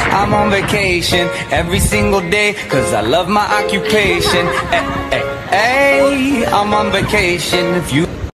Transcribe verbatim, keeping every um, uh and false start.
I'm on vacation every single day, cause I love my occupation. Hey, hey, hey, I'm on vacation. If you